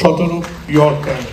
Shatarup, your turn.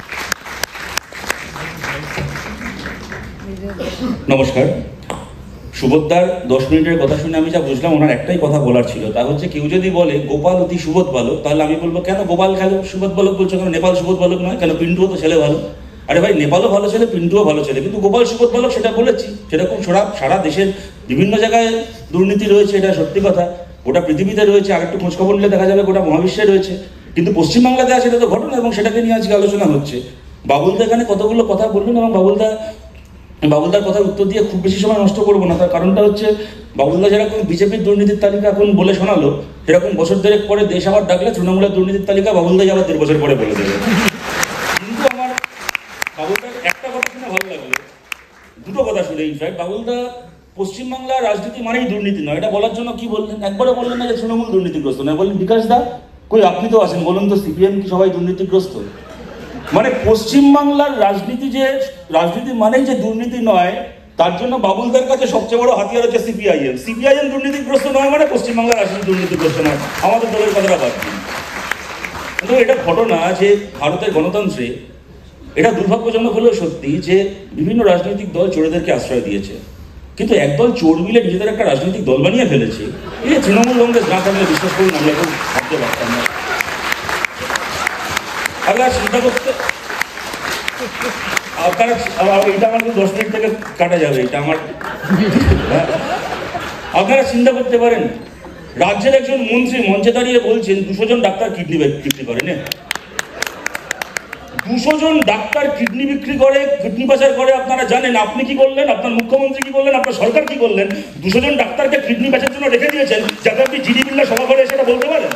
নমস্কার। সুবোধদার 10 মিনিটের কথা শুনে আমি যা বুঝলাম ওনার একটাই কথা বলার ছিল, তা হচ্ছে কেউ যদি বলে গোপাল অতি সুবোধ বালক, তাহলে আমি বলবো কেন গোপাল খেলো সুবোধ বালক বলছো, কেন নেপাল সুবোধ বালক নয়, কেন পিন্টুও তো ছেলে ভালো। আরে ভাই, নেপালও ভালো ছেলে, পিন্টুও ভালো ছেলে, কিন্তু গোপাল সুবোধ বালক সেটা বলেছি। সেরকম সারা দেশের বিভিন্ন জায়গায় দুর্নীতি রয়েছে, এটা সত্যি কথা। গোটা পৃথিবীতে রয়েছে, আর একটু খোঁজখবর নিলে দেখা যাবে গোটা মহাবিশ্বে রয়েছে, কিন্তু পশ্চিমবাংলাতে আছে এটা তো ঘটনা, এবং সেটাকে নিয়ে আজকে আলোচনা হচ্ছে। বাবুলদা এখানে কতগুলো কথা বললেন, এবং বাবুলদার কথার উত্তর দিয়ে খুব বেশি সময় নষ্ট করবো না। তার কারণটা হচ্ছে, বাবুলদা যেরকম বিজেপির দুর্নীতির তালিকা এখন বলে শোনালো, সেরকম বছর দেড়েক পরে দেশ আবার ডাকলে তৃণমূলের দুর্নীতির তালিকা বাবুলদাই আবার 1.5 বছর পরে বলে দেবে। কিন্তু আমার বাবুলদার একটা কথা শুনে ভালো লাগলো, দুটো কথা শুনে। ইনফ্যাক্ট বাবুলদা পশ্চিমবাংলার রাজনীতি মানেই দুর্নীতি নয়, এটা বলার জন্য কি বললেন, একবারে বললেন না যে তৃণমূল দুর্নীতিগ্রস্ত নয়, বললেন বিকাশ দা কই আপনি তো আছেন, বলুন তো সিপিএম কি সবাই দুর্নীতিগ্রস্ত? মানে পশ্চিমবাংলার রাজনীতি মানেই যে দুর্নীতি নয়, তার জন্য বাবুলদার কাছে সবচেয়ে বড় হাতিয়ার হচ্ছে সিপিআইএম দুর্নীতিগ্রস্ত নয় মানে পশ্চিমবাংলার রাজনীতি দুর্নীতিগ্রস্ত নয়। আমাদের দলের কথাটা বাদ দিন। কিন্তু এটা ঘটনা যে ভারতের গণতন্ত্রে এটা দুর্ভাগ্যজনক হলেও সত্যি যে বিভিন্ন রাজনৈতিক দল চোরেদেরকে আশ্রয় দিয়েছে, কিন্তু একদল চোর মিলে নিজেদের একটা রাজনৈতিক দল বানিয়ে ফেলেছে। এই তৃণমূল কংগ্রেস না থাকলে বিশ্বাস করুন আমরা কেউ ভাবতে পারতাম না। আপনারা চিন্তা করতে, এটা আমার 10 মিনিট থেকে কাটা যাবে, এটা আমার। আপনারা চিন্তা করতে পারেন, রাজ্যের একজন মন্ত্রী মঞ্চে দাঁড়িয়ে বলছেন 200 জন ডাক্তার কিডনি বিক্রি করে। 200 জন ডাক্তার কিডনি বিক্রি করে, কিডনি পাচার করে। আপনারা জানেন আপনি কি করলেন, আপনার মুখ্যমন্ত্রী কি করলেন, আপনার সরকার কি করলেন? 200 জন ডাক্তারকে কিডনি পাচারের জন্য রেখে দিয়েছেন, যাতে আপনি জিডি বিল্লা সভা করে সেটা বলতে পারেন।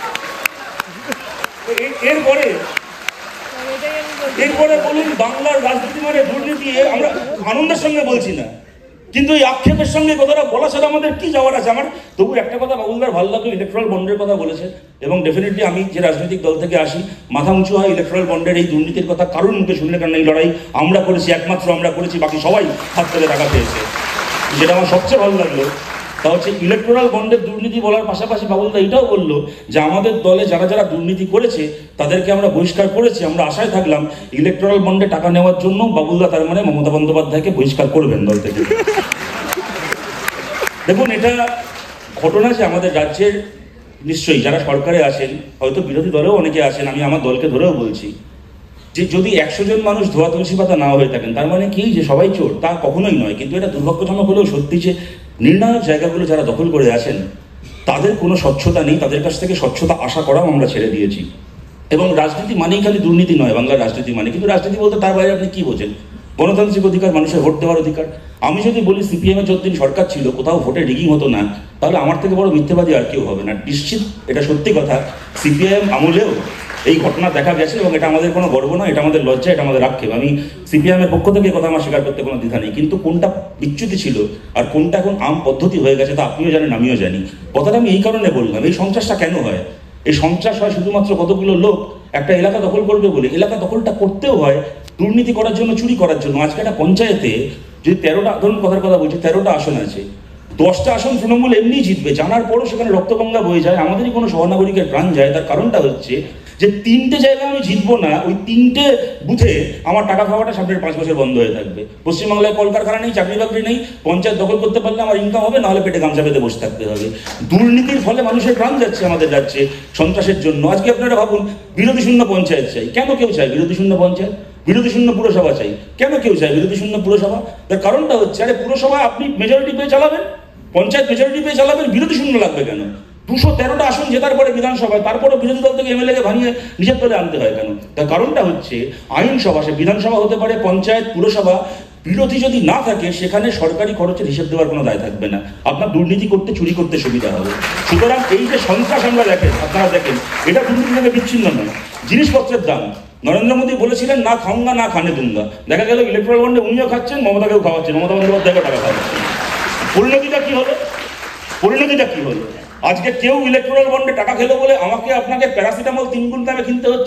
এরপরে বলুন বাংলার রাজনীতি মানে দুর্নীতি। আমরা আনন্দের সঙ্গে বলছি না, কিন্তু এই আক্ষেপের সঙ্গে কথাটা বলা ছাড়া আমাদের কি যাওয়ার আছে? আমার তবু একটা কথা বাবুলদার ভালো লাগলো, ইলেকট্রাল বন্ডের কথা বলেছে, এবং ডেফিনেটলি আমি যে রাজনৈতিক দল থেকে আসি মাথা উঁচু হয় ইলেকট্রাল বন্ডের এই দুর্নীতির কথা কারোর মুখে শুনলে, কারণ এই লড়াই আমরা করেছি, একমাত্র আমরা করেছি, বাকি সবাই হাত তুলে টাকা পেয়েছে। যেটা আমার সবচেয়ে ভালো লাগলো তা হচ্ছে ইলেকট্রাল বন্ডের দুর্নীতি বলার পাশাপাশি বাবুলদা এটাও বললো যে আমাদের দলে যারা দুর্নীতি করেছে তাদেরকে আমরা বহিষ্কার করেছি। আমরা আশায় থাকলাম ইলেকট্রাল বন্ডে টাকা নেওয়ার জন্য বাবুলদা তার মানে মমতা বন্দ্যোপাধ্যায়কে বহিষ্কার করবেন দল থেকে। দেখুন, এটা ঘটনা যে আমাদের রাজ্যের নিশ্চয়ই যারা সরকারে আছেন, হয়তো বিরোধী দলেও অনেকে আছেন, আমি আমার দলকে ধরেও বলছি যে যদি 100 জন মানুষ ধোয়া তুলসী পাতা না হয়ে থাকেন তার মানে কি যে সবাই চোর? তা কখনোই নয়। কিন্তু এটা দুর্ভাগ্যজনক হলেও সত্যি যে নির্ণায়ক জায়গাগুলো যারা দখল করে আছেন তাদের কোনো স্বচ্ছতা নেই, তাদের কাছ থেকে স্বচ্ছতা আশা করাও আমরা ছেড়ে দিয়েছি। এবং রাজনীতি মানেই খালি দুর্নীতি নয়, বাংলার রাজনীতি মানে, কিন্তু রাজনীতি বলতে তার বাইরে আপনি কি বোঝেন? গণতান্ত্রিক অধিকার, মানুষের ভোট দেওয়ার অধিকার। আমি যদি বলি সিপিএমের যতদিন সরকার ছিল কোথাও ভোটে রিগিং হতো না, তাহলে আমার থেকে বড় মিথ্যেবাদী আর কেউ হবে না। নিশ্চিত এটা সত্যি কথা, সিপিএম আমলেও এই ঘটনা দেখা গেছে, এবং এটা আমাদের কোনো গর্ব নয়, এটা আমাদের লজ্জা, এটা আমাদের আক্ষেপ। আমি সিপিএমের পক্ষ থেকে কথা আমার স্বীকার করতে কোনো দ্বিধা নেই, কিন্তু কোনটা বিচ্যুতি ছিল আর কোনটা এখন আম পদ্ধতি হয়ে গেছে তা আপনিও জানেন, আমিও জানি। কথাটা আমি এই কারণে বললাম, এই সন্ত্রাসটা কেন হয়? এই সন্ত্রাস হয় শুধুমাত্র কতগুলো লোক একটা এলাকা দখল করবে বলে। এলাকা দখলটা করতেও হয় দুর্নীতি করার জন্য, চুরি করার জন্য। আজকে একটা পঞ্চায়েতে যদি 13টা, ধরুন কথার কথা বলছি, 13টা আসন আছে, 10টা আসন তৃণমূল এমনি জিতবে, জানার পরও সেখানে রক্তগঙ্গা বয়ে যায়, আমাদেরই কোনো সহনাগরিকের প্রাণ যায়। তার কারণটা হচ্ছে যে 3টে জায়গায় আমি জিতবো না, ওই 3টে বুথে আমার টাকা খাওয়াটা সামনের 5 বছর বন্ধ হয়ে থাকবে। পশ্চিমবাংলায় কলকারখানা নেই, চাকরি বাকরি নেই, পঞ্চায়েত দখল করতে পারলে আমার ইনকাম হবে, নাহলে পেটে গামছা পেতে বসে থাকতে হবে। দুর্নীতির ফলে মানুষের প্রাণ যাচ্ছে আমাদের রাজ্যে সন্ত্রাসের জন্য। আজকে আপনারা ভাবুন, বিরোধী শূন্য পঞ্চায়েত চাই, কেন কেউ চায় বিরোধী শূন্য পঞ্চায়েত? বিরোধী শূন্য পুরসভা চাই, কেন কেউ চায় বিরোধী শূন্য পুরসভা? তার কারণটা হচ্ছে, আরে পুরসভা আপনি মেজরিটি পেয়ে চালাবেন, পঞ্চায়েত মেজরিটি পেয়ে চালাবেন, বিরোধী শূন্য লাগবে কেন? 213টা আসন জেতার পরে বিধানসভায়, তারপরে বিরোধী দল থেকে এমএলএকে ভাঙিয়ে নিজের দলে আনতে হয় কেন? তার কারণটা হচ্ছে আইনসভা, সে বিধানসভা হতে পারে, পঞ্চায়েত, পুরসভা, বিরোধী যদি না থাকে সেখানে সরকারি খরচের হিসেব দেওয়ার কোনো দায় থাকবে না, আপনার দুর্নীতি করতে, চুরি করতে সুবিধা হবে। সুতরাং এই যে সন্ত্রাস আমরা আপনারা দেখেন, এটা দুর্নীতি থেকে বিচ্ছিন্ন নয়। জিনিসপত্রের দাম, নরেন্দ্র মোদী বলেছিলেন না খাউঙ্গা না খানে দুঙ্গা, দেখা গেল ইলেকট্রাল বন্ডে উনিও খাচ্ছেন, মমতাকেও খাওয়াচ্ছেন, মমতা বন্দ্যোপাধ্যায়কে টাকা খাওয়াচ্ছেন। পরিণতিটা কি হলো? আজকে কেউ ইলেকট্রাল বন্ডে টাকা খেলো বলে আমাকে আপনাকে প্যারাসিটামল 3 গুণ দামে কিনতে হচ্ছে,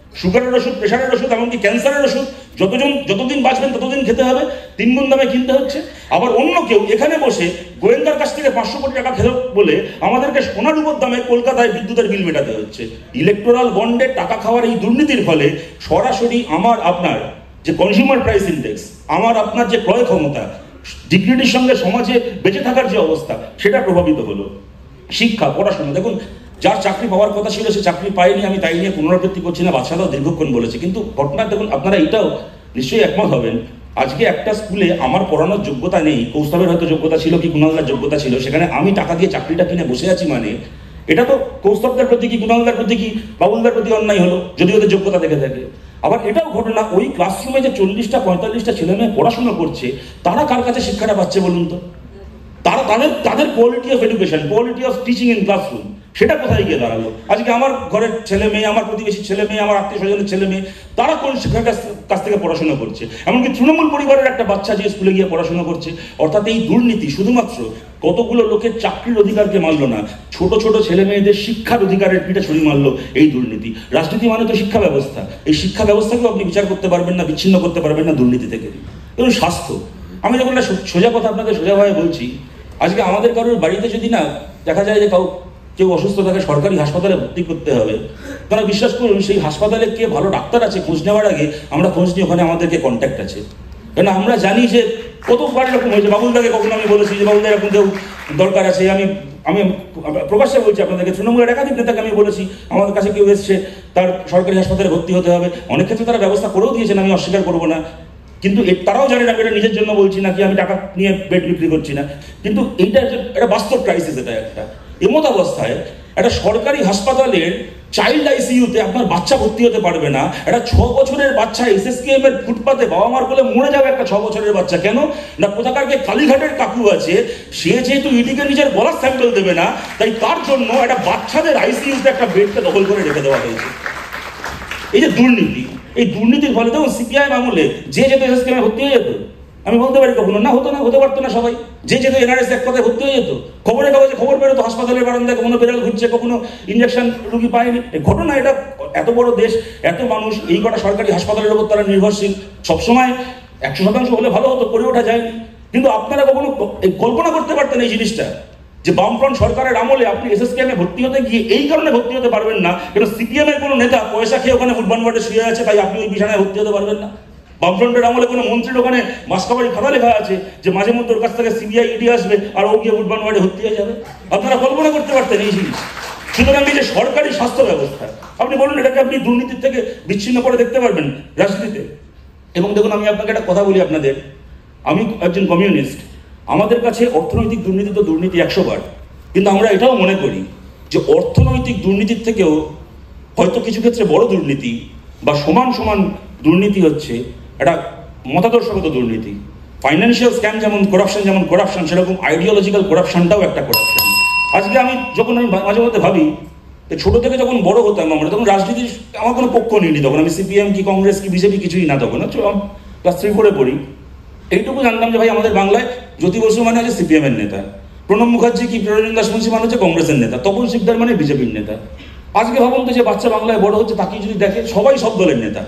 সুগারের ওষুধ, প্রেশারের ওষুধ, এমনকি ক্যান্সারের ওষুধ যতদিন বাঁচবেন ততদিন খেতে হবে, 3 গুণ দামে কিনতে হচ্ছে। আবার অন্য কেউ এখানে বসে গোয়েন্দার কাছ থেকে 500 কোটি টাকা খেলো বলে আমাদেরকে সোনার উপর দামে কলকাতায় বিদ্যুতের বিল মেটাতে হচ্ছে। ইলেকটোরাল বন্ডে টাকা খাওয়ার এই দুর্নীতির ফলে সরাসরি আমার আপনার যে কনজিউমার প্রাইস ইন্ডেক্স, আমার আপনার যে ক্রয় ক্ষমতা, ডিগ্রিটির সঙ্গে সমাজে বেঁচে থাকার যে অবস্থা, সেটা প্রভাবিত হলো। শিক্ষা, পড়াশোনা, দেখুন যার চাকরি পাওয়ার কথা ছিল সে চাকরি পায়নি, আমি তাই নিয়ে পুনরাবৃত্তি করছি না, বাদশাহরাও দীর্ঘক্ষণ বলেছে। কিন্তু ঘটনা দেখুন, আপনারা এটাও নিশ্চয়ই একমত হবেন, আজকে একটা স্কুলে আমার পড়ানোর যোগ্যতা নেই, কৌস্তবের হয়তো যোগ্যতা ছিল কি কুণালদার যোগ্যতা ছিল, সেখানে আমি টাকা দিয়ে চাকরিটা কিনে বসে আছি, মানে এটা তো কৌস্তবদার প্রতি কি কুণালদার প্রতি কি বাবুলদার প্রতি অন্যায় হলো, যদি ওদের যোগ্যতা দেখে থাকে। আবার এটাও ঘটনা, ওই ক্লাসরুমে যে 40টা 45টা ছেলে মেয়ে পড়াশোনা করছে, তারা কার কাছে শিক্ষাটা পাচ্ছে বলুন তো? তারা তাদের quality of education, quality of teaching in classroom, সেটা কোথায় গিয়ে দাঁড়ালো? আজকে আমার ঘরের ছেলে মেয়ে, আমার প্রতিবেশী ছেলে মেয়ে, আমার আত্মীয় স্বজনের ছেলে মেয়ে, তারা কোন শিক্ষার কাছ থেকে পড়াশোনা করছে? এমনকি তৃণমূল পরিবারের একটা বাচ্চা যে স্কুলে গিয়ে পড়াশোনা করছে। অর্থাৎ এই দুর্নীতি শুধুমাত্র কতগুলো লোকের চাকরির অধিকারকে মারল না, ছোট ছোট ছেলে মেয়েদের শিক্ষার অধিকারের পিঠে ছুরি মারলো এই দুর্নীতি। রাজনীতি মানে তো শিক্ষা ব্যবস্থা, এই শিক্ষা ব্যবস্থাকেও আপনি বিচার করতে পারবেন না, বিচ্ছিন্ন করতে পারবেন না দুর্নীতি থেকে। এবং স্বাস্থ্য, আমি যখন একটা সোজা কথা আপনাদের সোজাভাবে বলছি, আজকে আমাদের কারোর বাড়িতে যদি না দেখা যায় যে কেউ অসুস্থ থাকে, সরকারি হাসপাতালে ভর্তি করতে হবে, তারা বিশ্বাস করুন সেই হাসপাতালে কে ভালো ডাক্তার আছে খোঁজ নেওয়ার আগে আমরা খোঁজ নিই ওখানে আমাদেরকে কন্ট্যাক্ট আছে। কেন আমরা জানি যে কতবার এরকম হয়েছে। বাবুলদাকে কখনো আমি বলেছি যে বাবুলদা এরকম কেউ দরকার আছে, আমি প্রকাশ্যে বলছি আপনাদেরকে, তৃণমূলের একাধিক নেতাকে আমি বলেছি আমাদের কাছে কেউ এসছে, তার সরকারি হাসপাতালে ভর্তি হতে হবে। অনেক ক্ষেত্রে তারা ব্যবস্থা করেও দিয়েছেন, আমি অস্বীকার করবো না, কিন্তু তারাও জানে না এটা নিজের জন্য বলছি নাকি আমি টাকা নিয়ে বেড বিক্রি করছি না। কিন্তু এইটা একটা বাস্তব ক্রাইসিস, এটা একটা এমত অবস্থায় একটা সরকারি হাসপাতালের চাইল্ড আইসিইউতে আপনার বাচ্চা ভর্তি হতে পারবে না। একটা 6 বছরের বাচ্চা এসএসকেএম এর ফুটপাতে বাবা মার কোলে মরে যাবে একটা 6 বছরের বাচ্চা। কেন না, কোথাকারকে কালীঘাটের কাকু আছে, সে যেহেতু ইডিকে নিজের গলার স্যাম্পল দেবে না, তাই তার জন্য একটা বাচ্চাদের আইসিইউতে একটা বেডকে দখল করে রেখে দেওয়া হয়েছে। এই যে দুর্নীতি, এই দুর্নীতির ফলে দেখুন সিপিআইএম আমলে যে যেত এসএসকেএমে ভর্তি হয়ে যেত, আমি বলতে পারি কখনো না হতো না, হতে পারতো না সবাই, যে যেত এনআরএস এক কথায় ভর্তি হয়ে যেত। খবরের কাগজে খবর বেরোতো হাসপাতালের বারান্দায় কখনো বেড়াল ঘুরছে, কখনো ইঞ্জেকশন রুগী পায়নি। এই ঘটনা, এটা এত বড় দেশ, এত মানুষ, এই কটা সরকারি হাসপাতালের উপর তারা নির্ভরশীল। সবসময় 100% হলে ভালো হতো, করে ওঠা যায়নি। কিন্তু আপনারা কখনো কল্পনা করতে পারতেন এই জিনিসটা, যে বামফ্রন্ট সরকারের আমলে আপনি এসএসকেএমে ভর্তি হতে গিয়ে এই কারণে ভর্তি হতে পারবেন না, কেন সিপিএম এর কোনো নেতা পয়সা খেয়ে ওখানে ফুটবল মাঠে শুয়ে আছে, তাই আপনি ওই বিছানায় ভর্তি হতে পারবেন না। বামফ্রন্টের আমলে কোনো মন্ত্রীর ওখানে মাসকাবারি খাতা লেখা আছে যে মাঝে মধ্যে ওর কাছ থেকে সিবিআই ইডি আসবে আর ও গিয়ে ফুটবল মাঠে ভর্তি হয়ে যাবে। আপনারা কল্পনা করতে পারতেন এই জিনিস? সুতরাং এই যে সরকারি স্বাস্থ্য ব্যবস্থা, আপনি বলুন এটাকে আপনি দুর্নীতির থেকে বিচ্ছিন্ন করে দেখতে পারবেন রাজনীতিতে? এবং দেখুন, আমি আপনাকে একটা কথা বলি আপনাদের, আমি একজন কমিউনিস্ট, আমাদের কাছে অর্থনৈতিক দুর্নীতি তো দুর্নীতি 100 বার, কিন্তু আমরা এটাও মনে করি যে অর্থনৈতিক দুর্নীতির থেকেও হয়তো কিছু ক্ষেত্রে বড় দুর্নীতি বা সমান সমান দুর্নীতি হচ্ছে একটা মতাদর্শগত দুর্নীতি। ফাইন্যান্সিয়াল স্ক্যাম যেমন করাপশন, সেরকম আইডিওলজিক্যাল করাপশনটাও একটা করাপশন। আজকে আমি মাঝে মধ্যে ভাবি, ছোট থেকে যখন বড় হতাম আমরা, তখন রাজনীতির আমার কোনো পক্ষ নিইনি, তখন আমি সিপিএম কি কংগ্রেস কি বিজেপি কিছুই না, তখন ক্লাস 3 4 পড়ি। এইটুকু জানতাম যে ভাই আমাদের বাংলায় জ্যোতি বসু মানে হচ্ছে সিপিএম এর নেতা, প্রণব মুখার্জি কি প্রয়োজন দাস মুন্সি মানে হচ্ছে কংগ্রেসের নেতা, তপন শিকদার মানে বিজেপির নেতা। আজকে ভাবুন তো, যে বাচ্চা বাংলায় বড় হচ্ছে তাকে যদি দেখে সবাই সব দলের নেতা।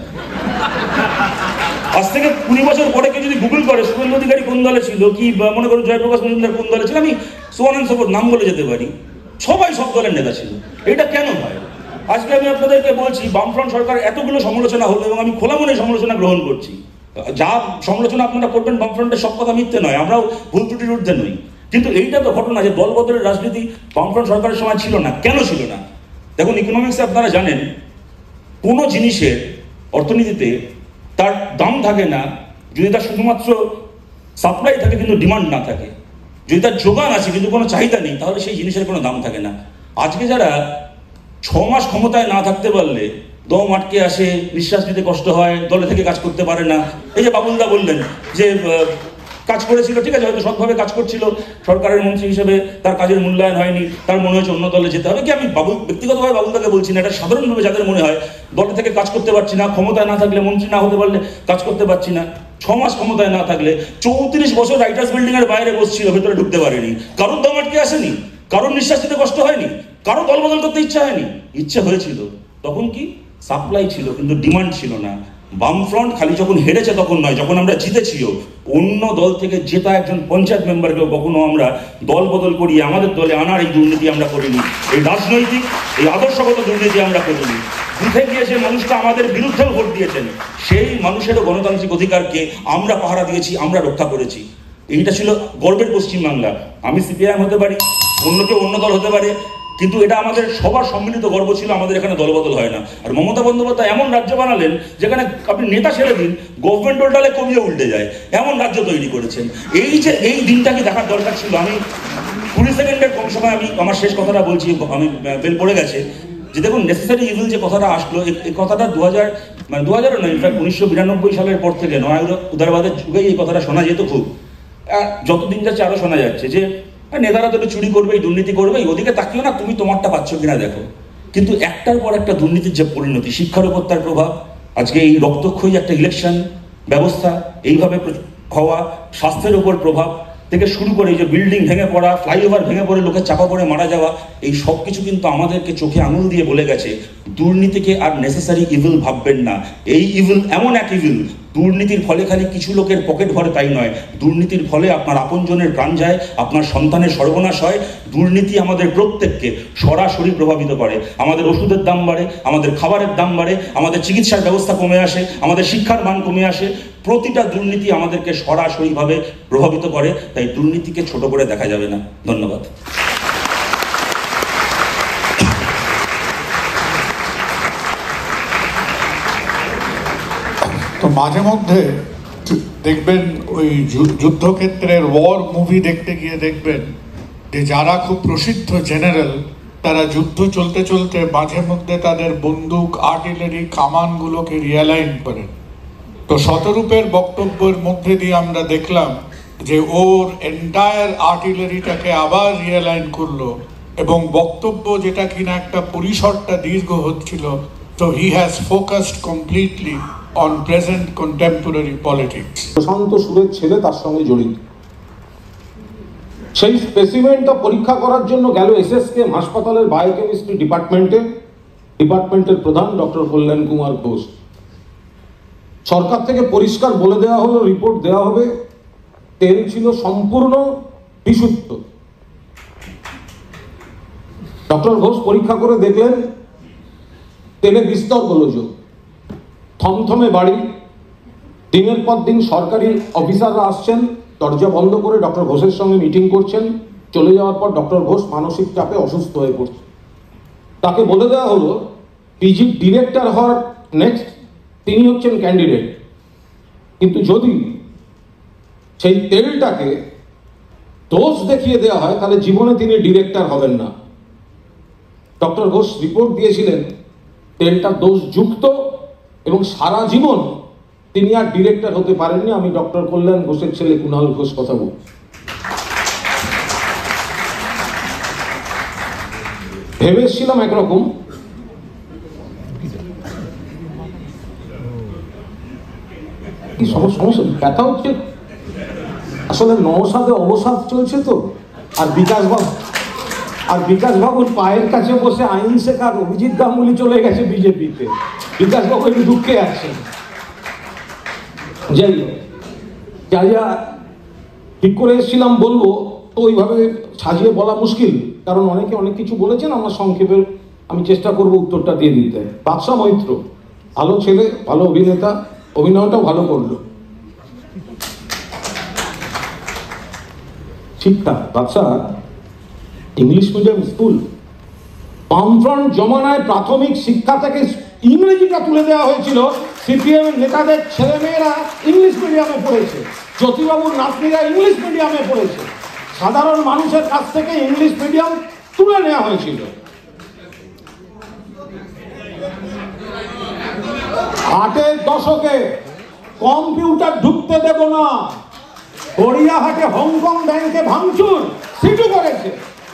আজ থেকে 20 বছর পরে কেউ যদি গুগল করে শুভেন্দু অধিকারী কোন দলে ছিল, কি মনে করুন জয়প্রকাশ মজুমদার কোন দলে ছিল, আমি সোয়ান অ্যান্ড সোফোর্থ নাম বলে যেতে পারি, সবাই সব দলের নেতা ছিল। এটা কেন হয়? আজকে আমি আপনাদেরকে বলছি, বামফ্রন্ট সরকার এতগুলো সমালোচনা হলো এবং আমি খোলা মনে সমালোচনা গ্রহণ করছি। যা সমালোচনা আপনারা করবেন বামফ্রন্টের সব কথা মিথ্যে নয়, আমরাও ভুল ত্রুটির ঊর্ধ্বে নই, কিন্তু এইটা তো ঘটনা যে দলবদলের রাজনীতি বামফ্রন্ট সরকারের সময় ছিল না। কেন ছিল না? দেখুন, ইকোনমিক্সে আপনারা জানেন কোনো জিনিসের অর্থনীতিতে তার দাম থাকে না যদি তার শুধুমাত্র সাপ্লাই থাকে কিন্তু ডিমান্ড না থাকে। যদি তার যোগান আছে কিন্তু কোনো চাহিদা নেই, তাহলে সেই জিনিসের কোনো দাম থাকে না। আজকে যারা 6 মাস ক্ষমতায় না থাকতে পারলে দম আটকে আসে, নিঃশ্বাস নিতে কষ্ট হয়, দলে থেকে কাজ করতে পারে না, এই যে বাবুলদা বললেন যে কাজ করেছিল, ঠিক আছে, হয়তো সৎভাবে কাজ করছিল, সরকারের মন্ত্রী হিসেবে তার কাজের মূল্যায়ন হয়নি, তার মনে হয়েছে অন্য দলে যেতে হবে। কি আমি ব্যক্তিগতভাবে বাবুলদাকে বলছি না, এটা সাধারণভাবে যাদের মনে হয় দলে থেকে কাজ করতে পারছি না, ক্ষমতায় না থাকলে, মন্ত্রী না হতে পারলে কাজ করতে পারছি না। 6 মাস ক্ষমতায় না থাকলে 34 বছর রাইটার্স বিল্ডিং এর বাইরে বসছিল, ভেতরে ঢুকতে পারেনি, কারোর দম আটকে আসেনি, কারোর নিঃশ্বাস নিতে কষ্ট হয়নি, কারো দল বদল করতে ইচ্ছা হয়নি। ইচ্ছে হয়েছিল, তখন কি সাপ্লাই ছিল কিন্তু ডিমান্ড ছিল না। বামফ্রন্ট খালি যখন হেরেছে তখন নয়, যখন আমরা জিতেছিও, অন্য দল থেকে জেতা একজন পঞ্চায়েত মেম্বারকেও কখনো আমরা দল বদল করিয়ে আমাদের দলে আনার এই দুর্নীতি আমরা করিনি। এই রাজনৈতিক এই আদর্শগত দুর্নীতি আমরা করিনি। বুথে গিয়ে যে মানুষটা আমাদের বিরুদ্ধেও ভোট দিয়েছেন, সেই মানুষেরও গণতান্ত্রিক অধিকারকে আমরা পাহারা দিয়েছি, আমরা রক্ষা করেছি। এইটা ছিল গর্বের পশ্চিমবাংলা। আমি সিপিআইএম হতে পারি, অন্য কেউ অন্য দল হতে পারে, কিন্তু এটা আমাদের সবার সম্মিলিত গর্ব ছিল। আমাদের এখানে দলবদল হয় না। আর মমতা বন্দ্যোপাধ্যায় এমন রাজ্য বানালেন যেখানে আপনি নেতা ছেড়ে দিন, গভর্নমেন্ট উল্টালে কবিও উল্টে যায়, এমন রাজ্য তৈরি করেছেন। এই যে এই দিনটাকে দেখার দরকার ছিল। আমি 20 সেকেন্ডের কম সময় আমি আমার শেষ কথাটা বলছি, আমি বেল পড়ে গেছে, যে দেখুন নেসেসারি ইভিল যে কথাটা আসলো, এই কথাটা 2000 নয়, ইনফ্যাক্ট 1992 সালের পর থেকে নয় উদারবাদের যুগেই এই কথাটা শোনা যেত খুব। যতদিন যাচ্ছে আরো শোনা যাচ্ছে যে নেতারা তো চুরি করবে, দুর্নীতি করবে, ওদিকে তাকিও না, তুমি তোমারটা পাচ্ছ কিনা দেখো। কিন্তু একটার পর একটা দুর্নীতির যে পরিণতি, শিক্ষার উপর তার প্রভাব, আজকে এই রক্তক্ষয়ী একটা ইলেকশন ব্যবস্থা এইভাবে হওয়া, স্বাস্থ্যের উপর প্রভাব থেকে শুরু করে এই যে বিল্ডিং ভেঙে পড়া, ফ্লাইওভার ভেঙে পড়ে লোকের চাপা পড়ে মারা যাওয়া, এই সব কিছু কিন্তু আমাদেরকে চোখে আঙুল দিয়ে বলে গেছে দুর্নীতিকে আর নেসেসারি ইভিল ভাববেন না। এই ইভিল এমন এক ইভিল, দুর্নীতির ফলে খালি কিছু লোকের পকেট ভরে তাই নয়, দুর্নীতির ফলে আপনার আপনজনের প্রাণ যায়, আপনার সন্তানের সর্বনাশ হয়। দুর্নীতি আমাদের প্রত্যেককে সরাসরি প্রভাবিত করে। আমাদের ওষুধের দাম বাড়ে, আমাদের খাবারের দাম বাড়ে, আমাদের চিকিৎসার ব্যবস্থা কমে আসে, আমাদের শিক্ষার মান কমে আসে। প্রতিটা দুর্নীতি আমাদেরকে সরাসরিভাবে প্রভাবিত করে। তাই দুর্নীতিকে ছোট করে দেখা যাবে না। ধন্যবাদ। তো মাঝে মধ্যে দেখবেন ওই যুদ্ধক্ষেত্রের ওয়ার মুভি দেখতে গিয়ে দেখবেন যে যারা খুব প্রসিদ্ধ জেনারেল, তারা যুদ্ধ চলতে চলতে মাঝে মধ্যে তাদের বন্দুক, আর্টিলারি, কামানগুলোকে রিয়ালাইন করেন। তো শতরূপের বক্তব্যের মধ্যে দিয়ে আমরা দেখলাম যে ওর এন্টায়ার আর্টিলারিটাকে আবার রিয়ালাইন করলো, এবং বক্তব্য যেটা কিনা একটা পরিসরটা দীর্ঘ হচ্ছিল, তো he has focused completely on present contemporary politics. Prashanta সুরের ছেলে তার সঙ্গে জড়িত। সেই স্পেসিমেনটা পরীক্ষা করার জন্য গেল এসএসকেএম হাসপাতালের বায়োকেমিস্ট্রি ডিপার্টমেন্টের প্রধান ডক্টর কল্যাণ কুমার ঘোষ। সরকার থেকে পরিষ্কার বলে দেওয়া হলো, রিপোর্ট দেওয়া হবে, তেল ছিল সম্পূর্ণ বিশুদ্ধ। ডক্টর ঘোষ পরীক্ষা করে দেখলেন তেলে বিস্তর গোলযোগ। থমথমে বাড়ি, দিনের পর দিন সরকারি অফিসাররা আসছেন, দরজা বন্ধ করে ডক্টর ঘোষের সঙ্গে মিটিং করছেন। চলে যাওয়ার পর ডক্টর ঘোষ মানসিক চাপে অসুস্থ হয়ে পড়ছে। তাকে বলে দেওয়া হলো পিজি ডিরেক্টর হওয়ার নেক্সট তিনি হচ্ছেন ক্যান্ডিডেট, কিন্তু যদি সেই তেলটাকে দোষ দেখিয়ে দেওয়া হয় তাহলে জীবনে তিনি ডিরেক্টর হবেন না। ডক্টর ঘোষ রিপোর্ট দিয়েছিলেন তেলটা দোষযুক্ত, এবং সারা জীবন তিনি আর ডিরেক্টর হতে পারেননি। আমি ডক্টর কল্যাণ ঘোষের ছেলে কুণাল ঘোষ কথা বল। ভেবেছিলাম একরকম, কি সমস্যা, ব্যথা হচ্ছে আসলে নওশাদে অবসাদ চলছে তো। আর বিকাশ বাবুর পায়ের কাছে বসে আইন শেখার অভিজিৎ গাঙ্গুলি চলে গেছে বিজেপিতে। বিকাশ বাবু একটু দুঃখে আছেন। যাই হোক, যা ঠিক করে এসেছিলাম বলবো, তো ওইভাবে সাজিয়ে বলা মুশকিল, কারণ অনেকে অনেক কিছু বলেছেন। আমার সংক্ষেপে আমি চেষ্টা করব উত্তরটা দিয়ে দিতে। বাদশা মৈত্র ভালো ছেলে, ভালো অভিনেতা, অভিনয়টাও ভালো করলো, ঠিকঠাক। বাদশা ইংলিশ মিডিয়াম স্কুল, বামফ্রন্ট জমানায় প্রাথমিক শিক্ষা থেকে ইংরেজিটা তুলে দেওয়া হয়েছিল। সিপিএম নেতাদের ছেলেমেয়েরা ইংলিশ মিডিয়ামে পড়েছে, জ্যোতিবাবুর নাতনিরা ইংলিশ মিডিয়ামে পড়েছে। সাধারণ মানুষের কাছ থেকে ইংলিশ মিডিয়াম তুলে নেওয়া হয়েছিল। 8-এর দশকে কম্পিউটার ঢুকতে দেব না, গড়িয়াহাটে হংকং ব্যাংকে ভাঙচুর সিটু করেছে।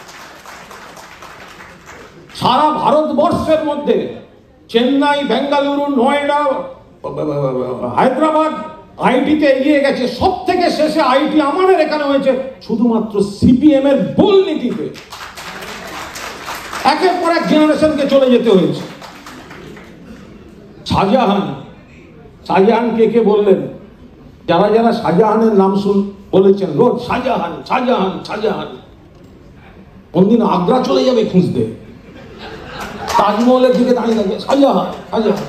সারা ভারতবর্ষের মধ্যে চেন্নাই, বেঙ্গালুরু, নয়ডা, হায়দ্রাবাদ আইটিতে এগিয়ে গেছে। সব থেকে শেষে আইটি আমাদের এখানে হয়েছে শুধুমাত্র সিপিএম এর ভুল নীতিতে। একের পর এক জেনারেশনকে চলে যেতে হয়েছে। শাহজাহান, শাহজাহান কে কে বললেন? যারা যারা শাহজাহানের নাম বলেছেন রোজ শাহজাহান শাহজাহান শাহজাহান, কোনদিন আগ্রা চলে যাবে খুঁজতে, তাজমহলের দিকে দাঁড়িয়ে থাকবে শাহজাহান শাহজাহান।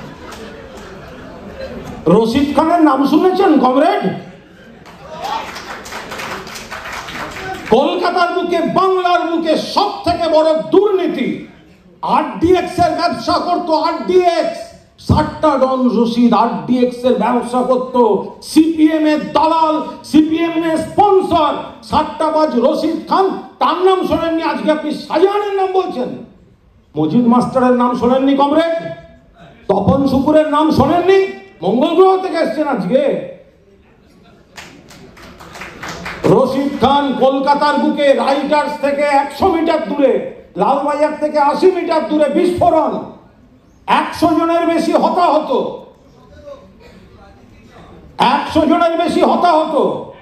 রশিদ খানের নাম শুনেছেন কমরেড? কলকাতার বুকে, বাংলার বুকে সব থেকে বড় দুর্নীতি, আরডিএক্স এর ব্যবসা করতো। আরডিএক্স 60টা ডন রশিদ আরডিএক্স এর ব্যবসা করতো। সিপিএম এর দালাল, সিপিএম এর স্পন্সর 60টা বাজ রশিদ খান। তার নাম শোনেননি, আজকে আপনি শাহজাহানের নাম বলছেন। মজিদ মাস্টারের নাম শোনেননি কমরেড? তপন শুকুরের নাম শোনেননি? মঙ্গল গ্রহ থেকে এসছেন আজকে। রশিদ খান কলকাতার বুকে রাইটার্স থেকে 100 মিটার দূরে, লালবাজার থেকে 80 মিটার দূরে বিস্ফোরণ, 100 জনের বেশি হতাহত, 100 জনের বেশি হতাহত।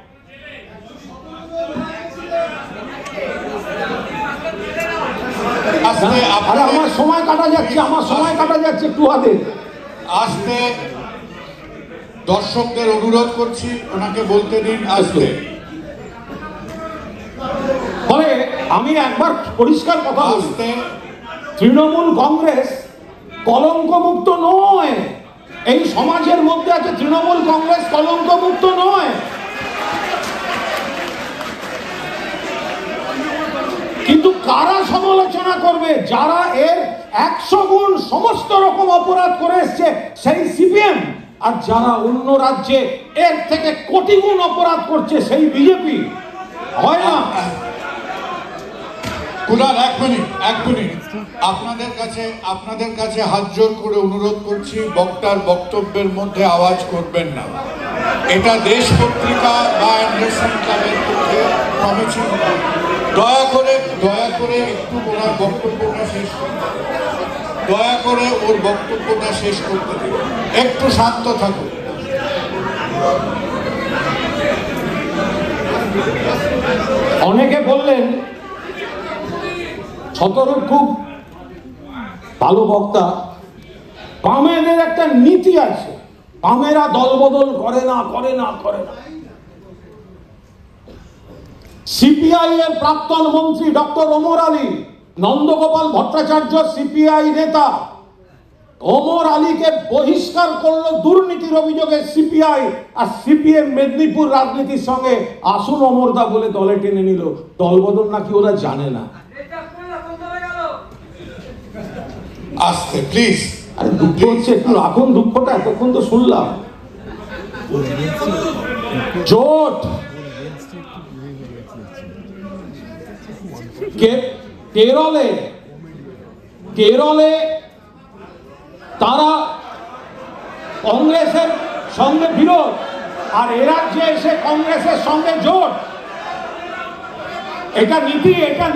আরে আমার সময় কাটা যাচ্ছে, আমার সময় কাটা যাচ্ছে, একটু হাতে আসতে দর্শকদের অনুরোধ করছি, ওনাকে বলতে দিন আসতে। ফলে আমি একবার পরিষ্কার কথা বলতে, তৃণমূল কংগ্রেস কলঙ্কমুক্ত নয়। এই সমাজের মধ্যে আছে তৃণমূল কংগ্রেস কলঙ্কমুক্ত নয়। কিন্তু কারা সমালোচনা করবে? যারা এর 100 গুণ সমস্ত রকম অপরাধ করে এসছে সেই সিপিএম, আর যারা অন্য রাজ্যে এর থেকে কোটি গুণ অপরাধ করছে সেই বিজেপি। হয় না? কুনাল, এক মিনিট আপনাদের কাছে হাত জোর করে অনুরোধ করছি, বক্তার বক্তব্যের মধ্যে আওয়াজ করবেন না। এটা দেশ পত্রিকা বা অ্যান্ডারসন ক্লাবের পক্ষে সমীচীন। দয়া করে একটু ওনার বক্তব্যটা শেষ করতে, দয়া করে ওর বক্তব্যটা শেষ করতে দিন, একটু শান্ত থাকুন। অনেকে বললেন শতরূপ খুব ভালো বক্তা, বামেদের একটা নীতি আছে, বামেরা দলবদল করে না। সিপিআই এর প্রাক্তন মন্ত্রী ডক্টর ওমর আলী, নন্দগোপাল ভট্টাচার্য সিপিআই নেতা, ওমর আলীকে বহিষ্কার করলো দুর্নীতির অভিযোগে সিপিআই, আর সিপিএম মেদিনীপুর রাজনীতির সঙ্গে আসুন অমরদা বলে দলে টেনে নিল। দলবদল নাকি ওরা জানে না। আসতে প্লিজ। আরে দুঃখ হচ্ছে, একটু রাখুন দুঃখটা, এতক্ষণ তো শুনলাম। জোট কেরলে তারা কংগ্রেসের সঙ্গে বিরোধ, আর এ রাজ্যে এসে কংগ্রেসের সঙ্গে জোট। এটা নীতি।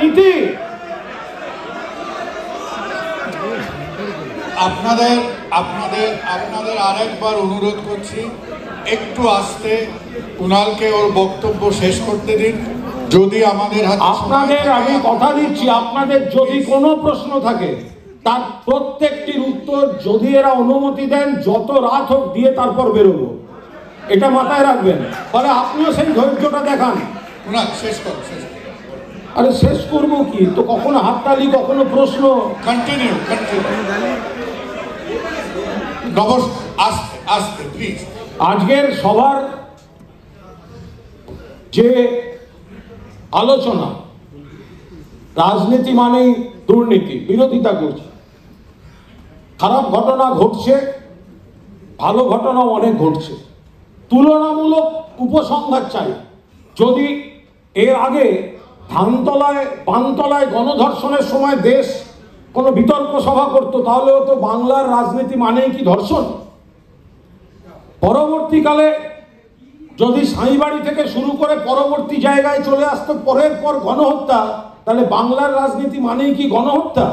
আপনাদের আরেকবার অনুরোধ করছি, একটু আস্তে কুণালকে ওর বক্তব্য শেষ করতে দিন। যদি আমাদের আপনাদের আমি কথা দিচ্ছি, আপনাদের যদি কোনো প্রশ্ন থাকে তার প্রত্যেকটির উত্তর যদি এরা অনুমতি দেন যত রাত হোক দিয়ে তারপর বেরোবো, এটা মাথায় রাখবেন। ফলে আপনিও সেই ধৈর্যটা দেখান। কুণাল শেষ করো। আরে শেষ করবো কি, তো কখনো হাততালি কখনো প্রশ্ন। কন্টিনিউ। আস্তে প্লিজ। আজকের সবার যে আলোচনা, রাজনীতি মানেই দুর্নীতি, বিরোধিতা করছে। খারাপ ঘটনা ঘটছে, ভালো ঘটনাও অনেক ঘটছে। তুলনামূলক উপসংহার চাই। যদি এর আগে পানতলায় গণধর্ষণের সময় দেশ কোনো বিতর্ক সভা করতো, তাহলে তো বাংলার রাজনীতি মানেই কি ধর্ষণ? পরবর্তীকালে যদি সাঁইবাড়ি থেকে শুরু করে পরবর্তী জায়গায় চলে আসতো পরের পর গণহত্যা, তাহলে বাংলার রাজনীতি মানেই কি গণহত্যা?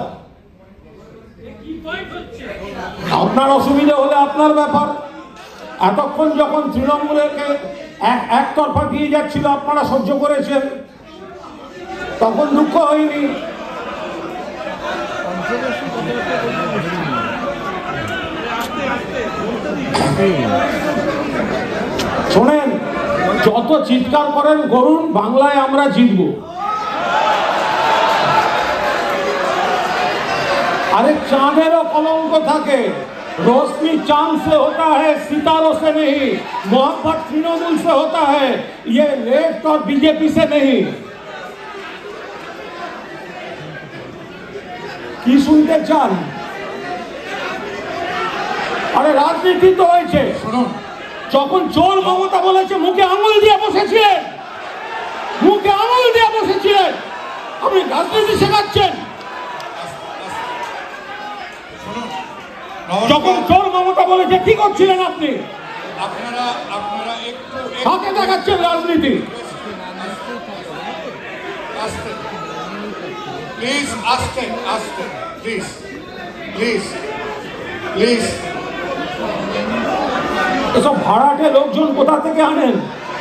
আপনার অসুবিধা হলে আপনার ব্যাপার। এতক্ষণ যখন তৃণমূলকে একতরফা দিয়ে যাচ্ছিল আপনারা সহ্য করেছেন, তখন দুঃখ হয়নি। শোনেন, যত চিৎকার করেন করুন, বাংলায় আমরা জিতব। अरे चांदेरो कलंक থাকে, रोशनी चांद से होता है, सितारों से नहीं। मोहब्बत तृणमूल से होता है, ये लेफ्ट और बीजेपी से नहीं। কি শুনতে চান? আরে রাজনীতি তো হয়েছে, শুনুন। যখন চোর মমতা বলেছে মুখে আঙুল দিয়ে বসেছিলেন, মুখে আঙুল দিয়ে বসেছিলেন, আপনি রাজনীতি শেখাচ্ছেন। যখন চোর মমতা বলেছে কি করছিলেন আপনি? আপনারা একটু কাকে দেখাচ্ছেন রাজনীতি? আস্তে প্লিজ, আস্তে আস্তে প্লিজ, প্লিজ প্লিজ। এসব ভাড়াটে লোকজন কোথা থেকে আনেন?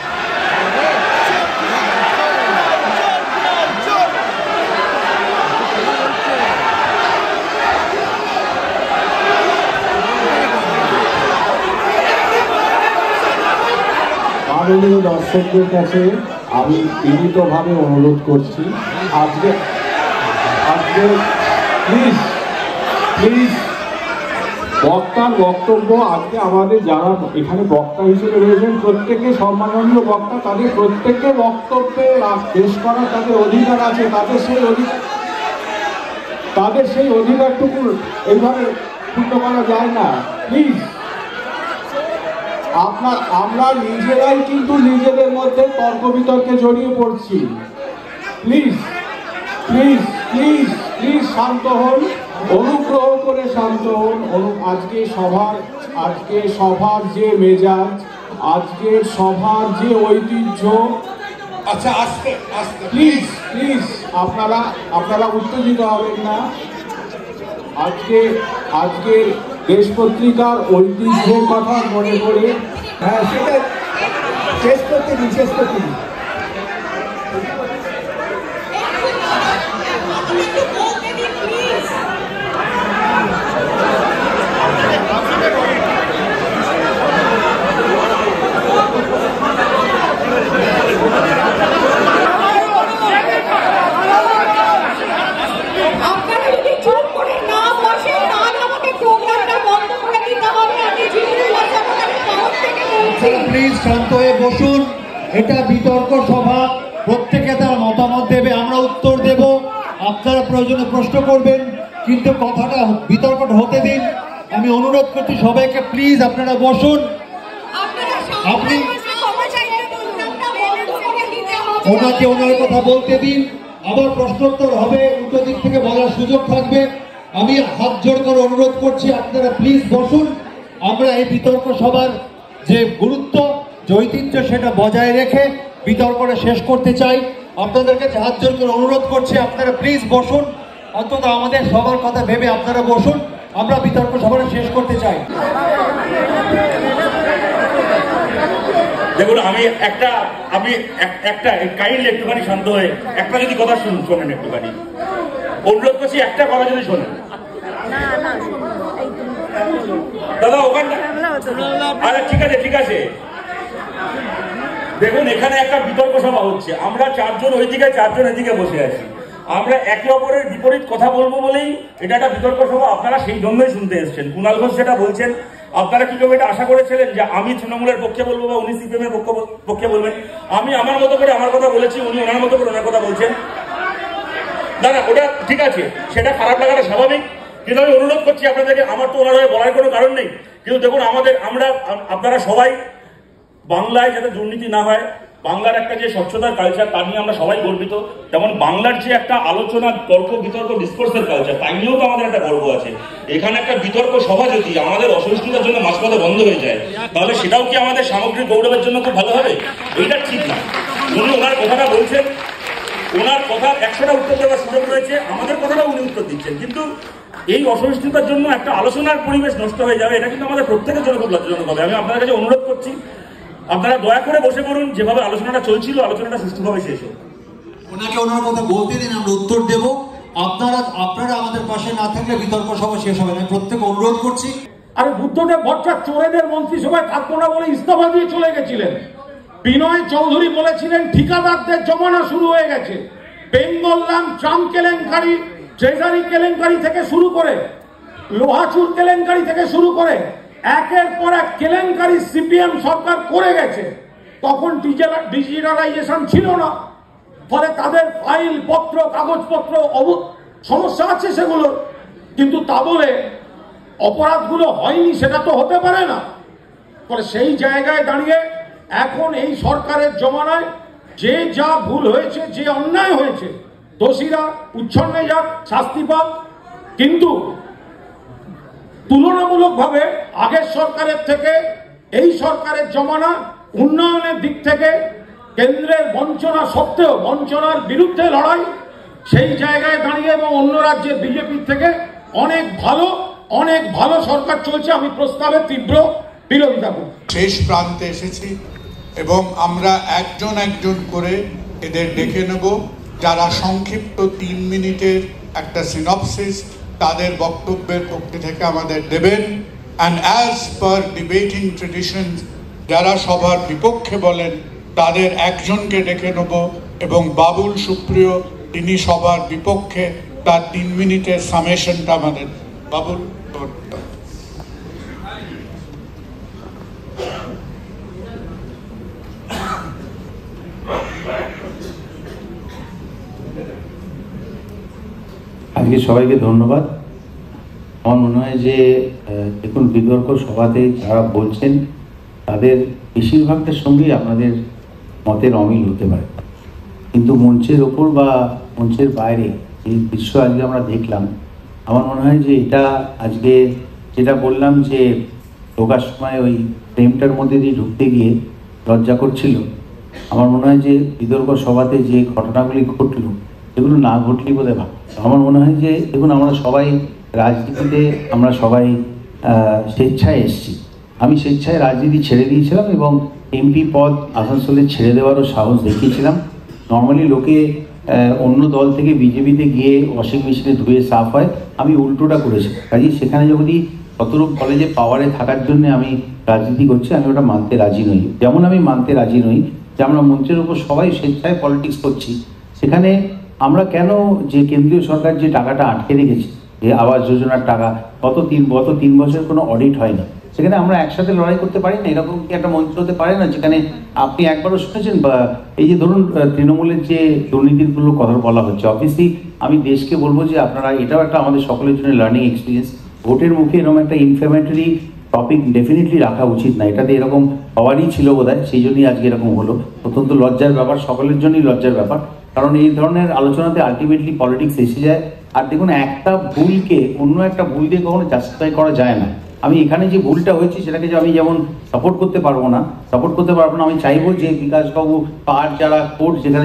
মাননীয় দর্শকদের কাছে আমি বিনীতভাবে অনুরোধ করছি, আজকে প্লিজ প্লিজ বক্তার বক্তব্য, আজকে আমাদের যারা এখানে বক্তা হিসেবে রয়েছেন প্রত্যেকে সম্মাননীয় বক্তা, তাদের প্রত্যেককে বক্তব্যে পেশ করার তাদের অধিকার আছে। তাদের সেই অধিকারটুকু এইভাবে পূর্ণ করা যায় না। প্লিজ, আমরা নিজেরাই কিন্তু নিজেদের মধ্যে তর্ক বিতর্কে জড়িয়ে পড়ছি। প্লিজ প্লিজ প্লিজ প্লিজ শান্ত হন, অনুগ্রহ করে শান্ত হন। আজকে সভার যে মেজাজ, আজকের সভার যে ঐতিহ্য, আচ্ছা আস্তে আস্তে প্লিজ প্লিজ আপনারা উত্তেজিত হবেন না। আজকে দেশ পত্রিকার ঐতিহ্যের কথা মনে করে, হ্যাঁ সেটা শেষ করতে দিন। প্লিজ শান্ত হয়ে বসুন। এটা বিতর্ক সভা, প্রত্যেকে তার মতামত দেবে, আমরা উত্তর দেব। আপনারা প্রয়োজনে প্রশ্ন করবেন, কিন্তু কথাটা বিতর্কটা হতে দিন। আমি অনুরোধ করছি সবাইকে, প্লিজ আপনারা বসুন। আপনি ওনাকে ওনার কথা বলতে দিন, আবার প্রশ্নোত্তর হবে, উল্টো দিক থেকে বলার সুযোগ থাকবে। আমি হাত জোড় করে অনুরোধ করছি আপনারা প্লিজ বসুন। আমরা এই বিতর্ক সভার যে গুরুত্ব, যে ঐতিহ্য, সেটা বজায় রেখে বিতর্কটা শেষ করতে চাই। আপনাদের কাছে হাত জোড় করে অনুরোধ করছি আপনারা প্লিজ বসুন, অন্তত আমাদের সবার কথা ভেবে আপনারা বসুন। আমরা বিতর্ক সভাটা শেষ করতে চাই। দেখুন, আমি একটা কাইন্ডলি একটুখানি শান্ত হয়ে একটা যদি কথা শোনেন, একটুখানি অনুরোধ করছি, একটা কথা যদি শোনেন। দাদা ওখানটা, আরে ঠিক আছে। দেখুন, এখানে একটা বিতর্ক সভা হচ্ছে, আমরা চারজন ওইদিকে চারজন এদিকে বসে আছি। আমরা একে অপরের বিপরীত কথা বলবো বলেই এটা একটা বিতর্ক সভা। আপনারা সেই জন্যই শুনতে এসছেন। কুণাল ঘোষ সেটা বলছেন, আপনারা কি কেউ এটা আশা করেছিলেন যে আমি তৃণমূলের পক্ষে বলবো বা উনি সিপিএম এর পক্ষে বলবেন? আমি আমার মতো করে আমার কথা বলেছি, উনি ওনার মতো করে ওনার কথা বলছেন। দাদা ওটা ঠিক আছে, সেটা খারাপ লাগাটা স্বাভাবিক, কিন্তু আমি অনুরোধ করছি আপনাদেরকে, আমার তো ওনার হয়ে বলার কোনো কারণ নেই, কিন্তু দেখুন আপনারা সবাই বাংলায় যাতে দুর্নীতি না হয়, বাংলার একটা যে স্বচ্ছতার কালচার, তা নিয়ে আমরা সবাই গর্বিত। তেমন বাংলার যে একটা আলোচনা, তর্ক বিতর্ক, ডিসকোর্সের কালচার, তাই নিয়েও তো আমাদের একটা গর্ব আছে। এখানে একটা বিতর্ক সভা যদি আমাদের অসহিষ্ণুতার জন্য মাঝপথে বন্ধ হয়ে যায়, তাহলে সেটাও কি আমাদের সামগ্রিক গৌরবের জন্য খুব ভালো হবে? এইটা ঠিক না। উনি ওনার কথাটা বলছেন, ওনার কথা 100টা উত্তর দেওয়ার সুযোগ রয়েছে, আমাদের কথাটা উনি উত্তর দিচ্ছেন, কিন্তু এই অসহিষ্ণুতার জন্য একটা আলোচনার পরিবেশ নষ্ট হয়ে যাবে, এটা কিন্তু আমাদের প্রত্যেকের জন্য খুব লজ্জাজনক হবে। আমি আপনাদের কাছে অনুরোধ করছি, আপনারা দয়া করে বসে পড়ুন, যেভাবে আলোচনাটা চলছিল আলোচনাটা সুষ্ঠুভাবে শেষ হোক। ওনাকে ওনার কথা বলতে দিন, আমরা উত্তর দেব। আপনারা আমাদের পাশে না থাকলে বিতর্ক সভা শেষ হবে না, প্রত্যেক অনুরোধ করছি। আরে বুদ্ধদেব ভট্টাচার্য চোরেদের মন্ত্রিসভায় থাকবো না বলে ইস্তফা দিয়ে চলে গেছিলেন। বিনয় চৌধুরী বলেছিলেন ঠিকাদারদের জমানা শুরু হয়ে গেছে। বেঙ্গল ল্যাম্প ট্রাম্প কেলেঙ্কারি, ট্রেজারি কেলেঙ্কারি থেকে শুরু করে, লোহাচুর কেলেঙ্কারি থেকে শুরু করে একের পর এক কেলেঙ্কারি সিপিএম সরকার করে গেছে। তখন ডিজিটালাইজেশন ছিল না, ফলে তাদের ফাইল পত্র কাগজপত্র সমস্যা আছে সেগুলোর, কিন্তু তা বলে অপরাধগুলো হয়নি সেটা তো হতে পারে না। ফলে সেই জায়গায় দাঁড়িয়ে এখন এই সরকারের জমানায় যে যা ভুল হয়েছে, যে অন্যায় হয়েছে, দোষীরা উচ্ছন্নে যাক, শাস্তি পাক, কিন্তু তুলনামূলকভাবে আগের সরকারের থেকে এই সরকারের জমানা উন্নয়নের দিক থেকে কেন্দ্রের বঞ্চনা সত্ত্বেও বঞ্চনার বিরুদ্ধে লড়াই, সেই জায়গায় দাঁড়িয়ে এবং অন্য রাজ্যের বিজেপির থেকে অনেক ভালো সরকার চলছে। আমি প্রস্তাবের তীব্র বিরোধিতা করি। শেষ প্রান্তে এসেছি এবং আমরা একজন একজন করে এদের ডেকে নেব, যারা সংক্ষিপ্ত 3 মিনিটের একটা সিনপসিস তাদের বক্তব্যের পক্ষ থেকে আমাদের দেবেন। And as per debating tradition, যারা সবার বিপক্ষে বলেন তাদের একজনকে ডেকে নেব এবং বাবুল সুপ্রিয় তিনি সবার বিপক্ষে, তার 3 মিনিটের সামেশনটা আমাদের। বাবুল, আজকে সবাইকে ধন্যবাদ। আমার মনে হয় যে দেখুন, বিতর্ক সভাতে যারা বলছেন তাদের বেশিরভাগটার সঙ্গেই আপনাদের মতের অমিল হতে পারে, কিন্তু মঞ্চের ওপর বা মঞ্চের বাইরে এই দৃশ্য আজকে আমরা দেখলাম, আমার মনে হয় যে এটা আজকে যেটা বললাম যে ঢোকার সময় ওই ফ্রেমটার মধ্যে দিয়ে ঢুকতে গিয়ে লজ্জা করছিল, আমার মনে হয় যে বিতর্ক সভাতে যে ঘটনাগুলি ঘটলো এগুলো না ঘটলেই বোধ হয়। আমার মনে হয় যে দেখুন, আমরা সবাই রাজনীতিতে আমরা সবাই স্বেচ্ছায় এসেছি। আমি স্বেচ্ছায় রাজনীতি ছেড়ে দিয়েছিলাম এবং এমপি পদ আসানসোলে ছেড়ে দেওয়ারও সাহস দেখিয়েছিলাম। নর্মালি লোকে অন্য দল থেকে বিজেপিতে গিয়ে ওয়াশিং মেশিনে ধুয়ে সাফ হয়, আমি উল্টোটা করেছি। কাজেই সেখানে যদি শতরূপ কলেজে পাওয়ারে থাকার জন্য আমি রাজনীতি করছি, আমি ওটা মানতে রাজি নই। যেমন আমি মানতে রাজি নই যে আমরা মঞ্চের উপর সবাই স্বেচ্ছায় পলিটিক্স করছি, সেখানে আমরা কেন যে কেন্দ্রীয় সরকার যে টাকাটা আটকে রেখেছে, যে আবাস যোজনার টাকা গত 3 বছর কোনো অডিট হয় না, সেখানে আমরা একসাথে লড়াই করতে পারি না? এরকম কি একটা মঞ্চ হতে পারে না যেখানে আপনি একবারও শুনেছেন? বা এই যে ধরুন তৃণমূলের যে দুর্নীতিগুলো কথা বলা হচ্ছে, অবভিয়াসলি আমি দেশকে বলবো যে আপনারা, এটাও একটা আমাদের সকলের জন্য লার্নিং এক্সপিরিয়েন্স। ভোটের মুখে এরকম একটা ইনফ্লেমেটরি টপিক ডেফিনেটলি রাখা উচিত না, এটাতে এরকম হওয়ারই ছিল বোধ হয়, সেই জন্যই আজকে এরকম হলো। অত্যন্ত লজ্জার ব্যাপার, সকলের জন্যই লজ্জার ব্যাপার, কারণ এই ধরনের আলোচনাতে আলটিমেটলি পলিটিক্স এসে যায়। আর দেখুন, একটা ভুলকে অন্য একটা ভুল দিয়ে কখনো জাস্টিফাই করা যায় না। আমি এখানে যে ভুলটা হয়েছে সেটাকে যে আমি যেমন সাপোর্ট করতে পারবো না, আমি চাইবো যে বিকাশবাবু পার যারা কোর্ট যেখানে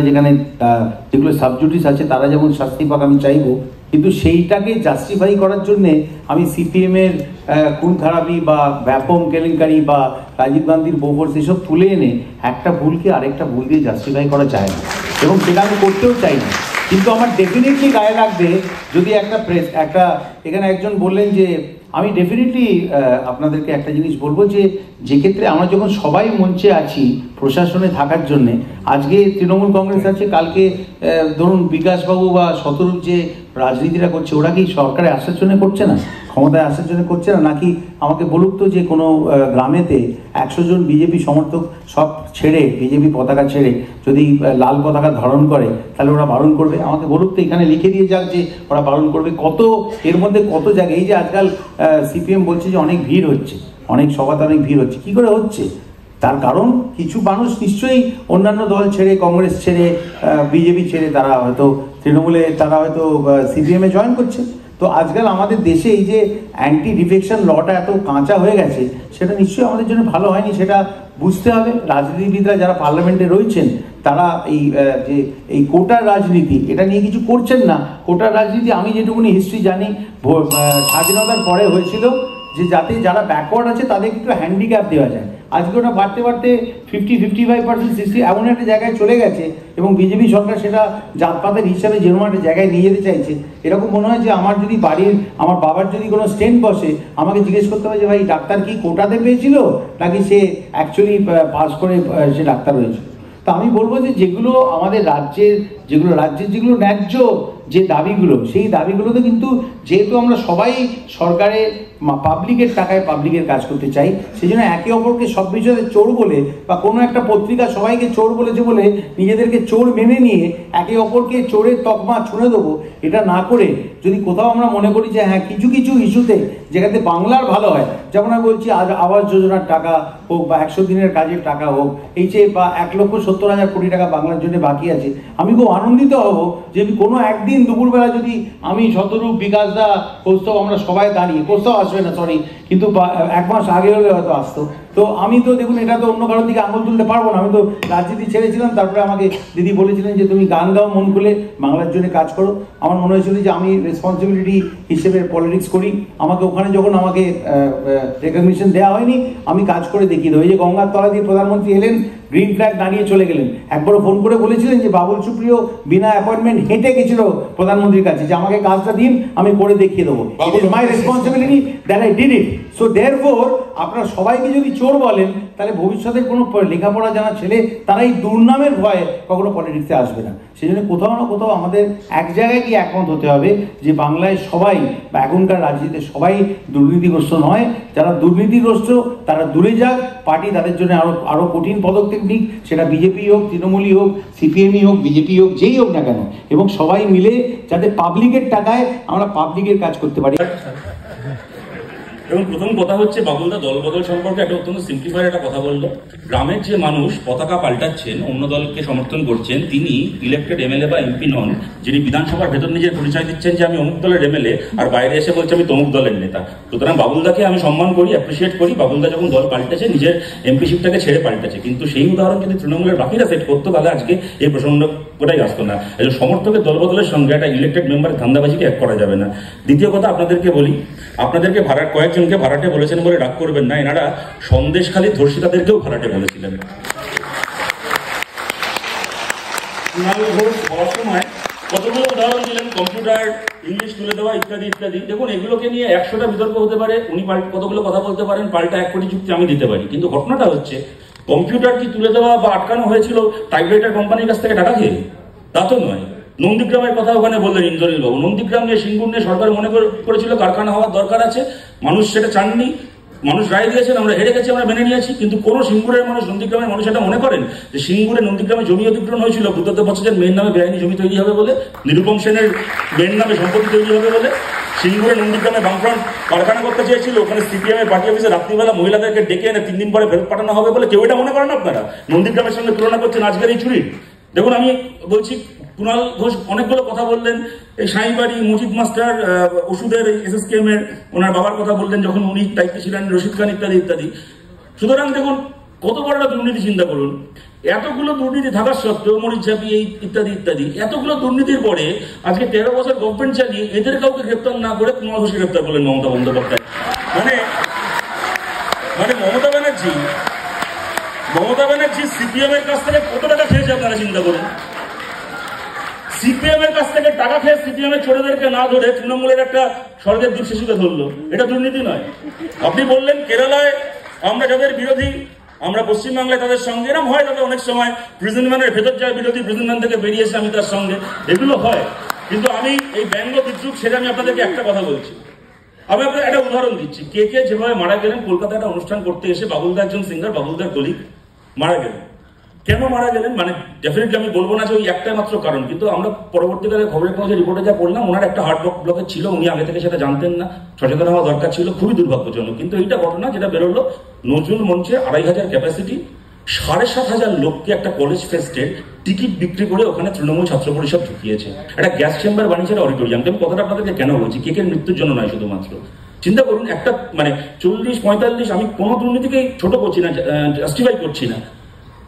যেগুলো সাবজুডিস আছে তারা যেমন শাস্তি পাক আমি চাইবো, কিন্তু সেইটাকে জাস্টিফাই করার জন্যে আমি সিপিএমের খুন খারাপি বা ব্যাপম কেলেঙ্কারি বা রাজীব গান্ধীর বোফোর্স এসব তুলে এনে একটা ভুলকে আরেকটা ভুল দিয়ে জাস্টিফাই করা যায় না, এবং সেটা আমি করতেও চাই না। কিন্তু আমার ডেফিনেটলি গায়ে লাগবে যদি একটা এখানে একজন বললেন যে, আমি ডেফিনেটলি আপনাদেরকে একটা জিনিস বলবো যে ক্ষেত্রে আমরা যখন সবাই মঞ্চে আছি প্রশাসনে থাকার জন্যে, আজকে তৃণমূল কংগ্রেস আছে, কালকে ধরুন বিকাশবাবু বা শতরূপ যে রাজনীতিটা করছে, ওরা কি সরকারে আসার জন্য করছে না, ক্ষমতায় আসার জন্য করছে না? নাকি আমাকে বলুক তো যে কোনো গ্রামেতে 100 জন বিজেপি সমর্থক সব ছেড়ে, বিজেপি পতাকা ছেড়ে যদি লাল পতাকা ধারণ করে তাহলে ওরা বারণ করবে? আমাকে বলুক তো, এখানে লিখে দিয়ে যাক যে ওরা বারণ করবে। কত এর মধ্যে কত জায়গায়, এই যে আজকাল সিপিএম বলছে যে অনেক ভিড় হচ্ছে, অনেক সভাতে অনেক ভিড় হচ্ছে, কী করে হচ্ছে? তার কারণ কিছু মানুষ নিশ্চয়ই অন্যান্য দল ছেড়ে, কংগ্রেস ছেড়ে, বিজেপি ছেড়ে তারা হয়তো তৃণমূলে, তারা হয়তো সিপিএমে জয়েন করছে। তো আজকাল আমাদের দেশে এই যে অ্যান্টি ডিফেকশন লটা এত কাঁচা হয়ে গেছে, সেটা নিশ্চয়ই আমাদের জন্য ভালো হয়নি, সেটা বুঝতে হবে। রাজনীতিবিদরা যারা পার্লামেন্টে রয়েছেন তারা এই কোটার রাজনীতি এটা নিয়ে কিছু করছেন না। কোটার রাজনীতি আমি যেটুকুনি হিস্ট্রি জানি, স্বাধীনতার পরে হয়েছিল, যে যাতে যারা ব্যাকওয়ার্ড আছে তাদেরকে একটু হ্যান্ডিক্যাপ দেওয়া যায়। আজকে ওটা বাড়তে বাড়তে 50-55%, 60 এমন একটা জায়গায় চলে গেছে, এবং বিজেপি সরকার সেটা জাতপাতের হিসাবে যেরকম একটা জায়গায় নিয়ে যেতে চাইছে। এরকম মনে হয় যে আমার যদি আমার বাবার যদি কোনো স্টেন্ট বসে, আমাকে জিজ্ঞেস করতে হবে যে ভাই ডাক্তার কি কোটাতে পেয়েছিল নাকি সে অ্যাকচুয়ালি পাস করে সে ডাক্তার হয়েছিল। তো আমি বলবো যে যেগুলো আমাদের রাজ্যের যেগুলো ন্যায্য যে দাবিগুলো, সেই দাবিগুলোতে কিন্তু যেহেতু আমরা সবাই সরকারের পাবলিকের টাকায় পাবলিকের কাজ করতে চাই, সেই জন্য একে অপরকে সব বিষয়ে চোর বলে, বা কোনো একটা পত্রিকা সবাইকে চোর বলেছে বলে নিজেদেরকে চোর মেনে নিয়ে একে অপরকে চোরের তকমা ছুঁড়ে দেবো, এটা না করে যদি কোথাও আমরা মনে করি যে হ্যাঁ কিছু কিছু ইস্যুতে যেখানে বাংলার ভালো হয়, যেমন আমি বলছি আবাস যোজনার টাকা হোক বা 100 দিনের কাজের টাকা হোক, এই যে বা 1,70,000 কোটি টাকা বাংলার জন্য বাকি আছে, আমি খুব আনন্দিত হব যে কোনো একদিন দুপুরবেলা যদি আমি শতরূপ, বিকাশ দা, কৌস্তব আমরা সবাই দাঁড়িয়ে, কৌস্তব আসবে না সরি, কিন্তু 1 মাস আগে হলে হয়তো আসতো। তো আমি তো দেখুন এটা তো অন্য কারোর দিকে আঙুল তুলতে পারবো না, আমি তো রাজনীতি ছেড়েছিলাম, তারপরে আমাকে দিদি বলেছিলেন যে তুমি গান গাও মন খুলে, বাংলার জন্য কাজ করো। আমার মনে হয়েছিল যে আমি রেসপন্সিবিলিটি হিসেবে পলিটিক্স করি, আমাকে ওখানে যখন আমাকে রেকগনিশন দেওয়া হয়নি, আমি কাজ করে দেখিয়ে দেবো। এই যে গঙ্গার তলা দিয়ে প্রধানমন্ত্রী এলেন, গ্রিন ফ্ল্যাগ দাঁড়িয়ে চলে গেলেন, একবারও ফোন করে বলেছিলেন যে বাবুল সুপ্রিয় বিনা অ্যাপয়েন্টমেন্ট হেঁটে গেছিল প্রধানমন্ত্রীর কাছে যে আমাকে কাজটা দিন, আমি করে দেখিয়ে দেবো। It is my responsibility that I did it. So therefore আপনারা সবাইকে যদি চোর বলেন, তাহলে ভবিষ্যতের কোনো লেখাপড়া জানা ছেলে তারা এই দুর্নামের ভয়ে কখনো পলিটিক্সে আসবে না। সেই জন্য কোথাও না কোথাও আমাদের এক জায়গায় গিয়ে একমত হতে হবে যে বাংলায় সবাই বা এখনকার রাজনীতিতে সবাই দুর্নীতিগ্রস্ত নয়। যারা দুর্নীতিগ্রস্ত তারা দূরে যাক, পার্টি তাদের জন্য আরো কঠিন পদক্ষেপ নিক, সেটা বিজেপি হোক, তৃণমূলই হোক, সিপিএমই হোক, বিজেপি হোক, যেই হোক না কেন, এবং সবাই মিলে যাতে পাবলিকের টাকায় আমরা পাবলিকের কাজ করতে পারি। এবং প্রথম কথা হচ্ছে বাবুলদা দলবদল সম্পর্কে একটা অত্যন্ত সিম্পলিফাইড একটা কথা বললো। গ্রামের যে মানুষ পতাকা পাল্টাচ্ছেন, অন্য দলকে সমর্থন করছেন, তিনি ইলেক্টেড এমএলএ বা এমপি নন, যিনি বিধানসভার ভেতর নিজের পরিচয় দিচ্ছেন যে আমি অমুক দলের এমএলএ, আর বাইরে এসে বলছে আমি তমুক দলের নেতা। সুতরাং বাবুলদাকে আমি সম্মান করি, অ্যাপ্রিসিয়েট করি। বাবুলদা যখন দল পাল্টেছে নিজের এমপিশিপটাকে ছেড়ে পাল্টেছে, কিন্তু সেই উদাহরণ যদি তৃণমূলের বাকিরা সেট করতো তাহলে আজকে এই প্রসঙ্গটাই আসতো না। এই সমর্থকের দলবদলের সঙ্গে একটা ইলেক্টেড মেম্বারের ধান্দাবাজিকে এক করা যাবে না। দ্বিতীয় কথা আপনাদেরকে বলি, আপনাদেরকে কয়েকজনকে ভাড়াটে বলেছেন বলে রাগ করবেন না, এনারা সন্দেশখালী ধর্ষিতাদেরকেও ভাড়াটে বলেছিলেন। সময় কতগুলো উদাহরণ দিলেন, কম্পিউটার, ইংলিশ তুলে দেওয়া ইত্যাদি ইত্যাদি। দেখুন এগুলোকে নিয়ে 100টা বিতর্ক হতে পারে, উনি কতগুলো কথা বলতে পারেন, পাল্টা 1 কোটি যুক্তি আমি দিতে পারি, কিন্তু ঘটনাটা হচ্ছে কম্পিউটার কি তুলে দেওয়া বা আটকানো হয়েছিল টাইপরাইটার কোম্পানির কাছ থেকে টাকা খেয়ে? তা তো নয়। নন্দীগ্রামের কথা ওখানে বললেন ইন্দ্রনীল বাবু, নন্দীগ্রাম নিয়ে, সিঙ্গুর নিয়ে সরকার মনে করেছিল কারখানা হওয়ার দরকার আছে, মানুষ সেটা চাননি, মানুষ রায় দিয়েছেন, আমরা হেরে গেছি, আমরা মেনে নিয়েছি। কিন্তু কোন সিঙ্গুরের মানুষ, নন্দীগ্রামের মানুষ এটা মনে করেন যে সিঙ্গুরে নন্দীগ্রামে জমি অধিগ্রহণ হয়েছিল বুদ্ধদেব ভট্টাচার্যের মেয়ের নামে বেআইনি জমি তৈরি হবে বলে, নিরুপম সেনের মেয়ের নামে সম্পত্তি তৈরি হবে বলে? সিঙ্গুরে নন্দীগ্রামে বামফ্রন্ট কারখানা করতে চেয়েছিল, ওখানে সিপিএম এর পার্টি অফিসে রাত্রিবেলা মহিলাদেরকে ডেকে এনে 3 দিন পরে ফেরত পাঠানো হবে বলে? কেউ এটা মনে করেন আপনারা? নন্দীগ্রামের সঙ্গে তুলনা করছেন আজকের এই চুরি। দেখুন আমি বলছি, কুণাল ঘোষ অনেকগুলো কথা বললেন, এই সাঁইবাড়ি, মজিদ মাস্টার, ওষুধের এসএসকেএম এর ওনার বাবার কথা বললেন যখন উনি দায়িত্বে ছিলেন, রশিদ খান ইত্যাদি ইত্যাদি। সুতরাং দেখুন কত বড় একটা দুর্নীতি চিন্তা করুন। এতগুলো দুর্নীতি থাকার সত্ত্বেও, মরিচাপি এই ইত্যাদি ইত্যাদি, এতগুলো দুর্নীতির পরে আজকে 13 বছর গভর্নমেন্ট চালিয়ে এদের কাউকে গ্রেপ্তার না করে কুণাল ঘোষকে গ্রেপ্তার করলেন মমতা বন্দ্যোপাধ্যায়। মানে মমতা ব্যানার্জি সিপিএম এর কাছ থেকে কত টাকা খেয়েছে আপনারা চিন্তা করুন। সিপিএম এর কাছ থেকে টাকা খেয়ে সিপিএম এর ছোটদেরকে না ধরে তৃণমূলের একটা স্বর্গের দ্বীপ শিশুকে ধরলো, এটা দুর্নীতি নয়? আপনি বললেন কেরালায় আমরা যাদের বিরোধী, আমরা পশ্চিমবাংলায় তাদের সঙ্গে, এরকম হয় তাদের অনেক সময় প্রিজন ভ্যানের ভেতর যায় বিরোধী, প্রিজন ভ্যান থেকে বেরিয়েছে আমি তার সঙ্গে, এগুলো হয়। কিন্তু আমি এই ব্যঙ্গ বিদ্রুপ সেটা আমি আপনাদেরকে একটা কথা বলছি, আমি আপনাদের একটা উদাহরণ দিচ্ছি। কে যেভাবে মারা গেলেন, কলকাতায় একটা অনুষ্ঠান করতে এসে বাবুলদা একজন সিঙ্গার, বাবুলদার কলিগ মারা গেলেন। কেন মারা গেলেন মানে ডেফিনেটলি আমি বলবো না যে ওই একটাই মাত্র কারণ, কিন্তু আমরা পরবর্তীকালে খবরের কাগজে রিপোর্টে যা পড়লাম, ওনার একটা হার্ট ব্লকেজ ছিল, উনি আগে থেকে সেটা জানতেন না, সচেতন হওয়া দরকার ছিল, খুবই দুর্ভাগ্যজনক। কিন্তু এইটা ঘটনা যেটা বেরোলো, নজরুল মঞ্চে 2500 ক্যাপাসিটি, 7,500 লোককে একটা কলেজ ফেস্টের টিকিট বিক্রি করে ওখানে তৃণমূল ছাত্র পরিষদ ঢুকিয়েছে, একটা গ্যাস চেম্বার বানিয়েছে অডিটোরিয়াম। আমি কথাটা আপনাদেরকে কেন বলছি, কেকের মৃত্যুর জন্য নয় শুধুমাত্র। চিন্তা করুন একটা 40-45, আমি কোনো দুর্নীতিকে ছোট করছি না, জাস্টিফাই করছি না,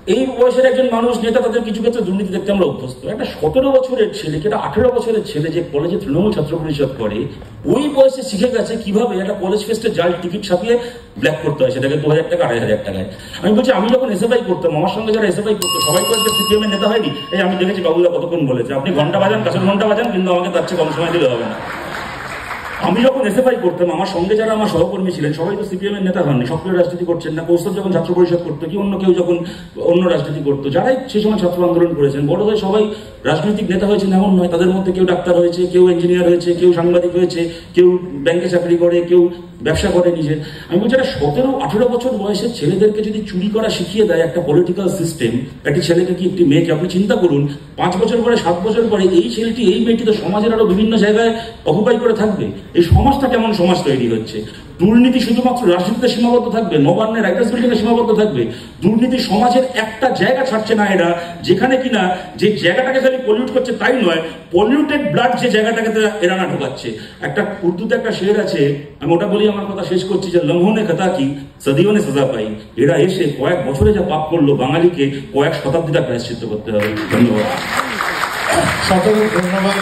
এই বয়সের একজন মানুষ নেতা, তাদের কিছু ক্ষেত্রে দুর্নীতি দেখতে আমরা অভ্যস্ত। একটা 17 বছরের ছেলেকে, একটা 18 বছরের ছেলে যে কলেজে তৃণমূল ছাত্র পরিষদ করে, ওই বয়সে শিখে গেছে কিভাবে একটা কলেজ ফেস্টে জাল টিকিট ছাপিয়ে ব্ল্যাক করতে হয়, সেটাকে 2000 টাকা 2500 টাকায়। আমি বলছি, আমি যখন এসএফআই করতাম, আমার সঙ্গে যারা এসএফআই করতো সবাই তো আজকে সিপিএম এর নেতা হয়নি। এই আমি দেখেছি বাবুদা কতক্ষণ বলেছে, আপনি ঘন্টা বাজান, কাছের ঘন্টা বাজান, কিন্তু আমাকে তার চেয়ে কম সময় দিলে হবে না। আমি যখন এসএফআই করতাম, আমার সঙ্গে যারা আমার সহকর্মী ছিলেন সবাই তো সিপিএম এর নেতা হননি, সক্রিয় রাজনীতি করছেন না। কৌস্তব যখন ছাত্র পরিষদ করতো, কি অন্য কেউ যখন অন্য রাজনীতি করতো, যারাই সেই সময় ছাত্র আন্দোলন করেছেন, বড়দের সবাই রাজনৈতিক নেতা হয়েছেন এমন নয়। তাদের মধ্যে কেউ ডাক্তার হয়েছে, কেউ ইঞ্জিনিয়ার হয়েছে, কেউ সাংবাদিক হয়েছে, কেউ ব্যাংকে চাকরি করে, কেউ ব্যবসা করে নিজের। আমি বলছি, একটা 17-18 বছর বয়সের ছেলেদেরকে যদি চুরি করা শিখিয়ে দেয় একটা পলিটিক্যাল সিস্টেম, একটি ছেলেকে কি একটি মেয়েকে, আপনি চিন্তা করুন 5 বছর পরে 7 বছর পরে এই ছেলেটি, এই মেয়েটি তো সমাজের আরো বিভিন্ন জায়গায় অকুপাই করে থাকবে। এই সমাজটা কেমন সমাজ তৈরি হচ্ছে? দুর্নীতি শুধুমাত্র রাজনীতিতে সীমাবদ্ধ থাকবে, নবান্নের রাইটার্স বিল্ডিংয়ে সীমাবদ্ধ থাকবে। দুর্নীতি সমাজের একটা জায়গা ছাড়ছে না এরা, যেখানে কিনা যে জায়গাটাকে খালি পলিউট করছে তাই নয়, পলিউটেড ব্লাড যে জায়গাটাকে এরা না ঢোকাচ্ছে। একটা উর্দুতে একটা শের আছে, আমি ওটা বলি আমার কথা শেষ করছি, যে লম্হনে খতা কি সদিও নে সাজা পাই। এরা এসে কয়েক বছরে যা পাপ করলো, বাঙালিকে কয়েক শতাব্দীটা প্রায়শ্চিত্ত করতে হবে। ধন্যবাদ। সকলকে ধন্যবাদ।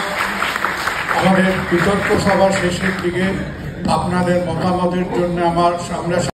আমাদের বিতর্ক সভার শেষের দিকে আপনাদের মতামতের জন্য আমরা